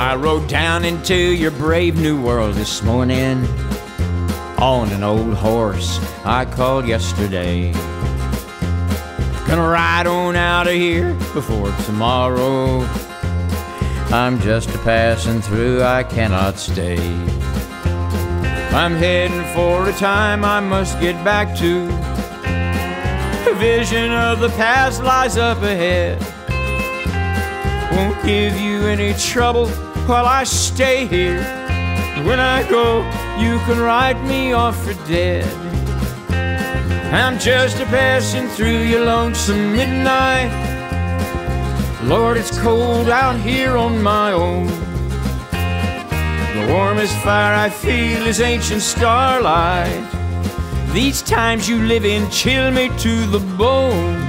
I rode down into your brave new world this morning on an old horse I called yesterday. Gonna ride on out of here before tomorrow. I'm just a passing through, I cannot stay. I'm heading for a time I must get back to. A vision of the past lies up ahead. Won't give you any trouble while I stay here. When I go, you can write me off for dead. I'm just a passing through your lonesome midnight. Lord, it's cold out here on my own. The warmest fire I feel is ancient starlight. These times you live in chill me to the bone.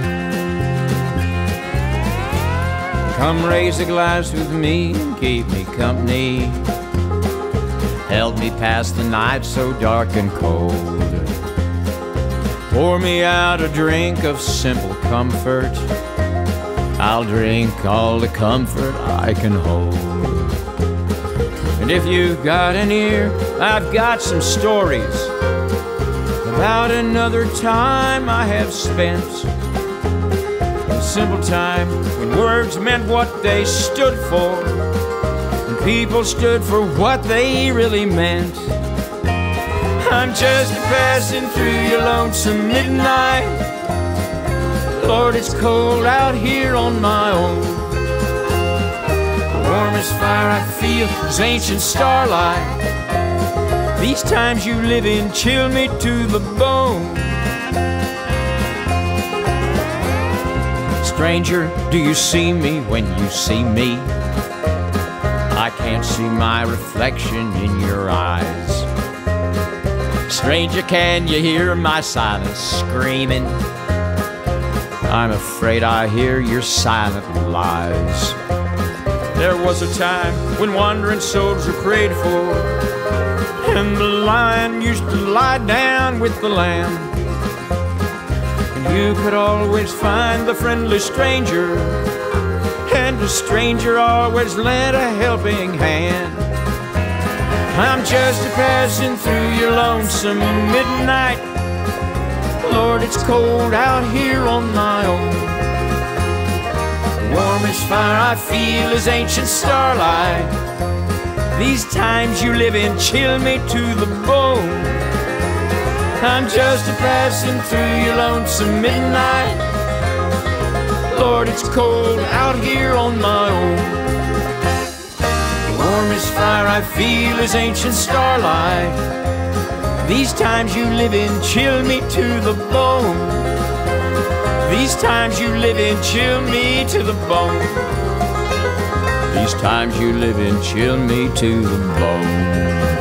Come raise a glass with me and keep me company. Held me past the night so dark and cold. Pour me out a drink of simple comfort. I'll drink all the comfort I can hold. And if you've got an ear, I've got some stories about another time I have spent. A simple time when words meant what they stood for, and people stood for what they really meant. I'm just passing through your lonesome midnight. Lord, it's cold out here on my own. The warmest fire I feel is ancient starlight. These times you live in chill me to the bone. Stranger, do you see me when you see me? I can't see my reflection in your eyes. Stranger, can you hear my silence screaming? I'm afraid I hear your silent lies. There was a time when wandering souls were prayed for, and the lion used to lie down with the lamb. And you could always find the friendly stranger, and the stranger always lent a helping hand. I'm just a passing through your lonesome midnight. Lord, it's cold out here on my own. The warmest fire I feel is ancient starlight. These times you live in chill me to the bone. I'm just a passing through your lonesome midnight. Lord, it's cold out here on my own. The warmest fire I feel is ancient starlight. These times you live in chill me to the bone. These times you live in chill me to the bone. These times you live in chill me to the bone.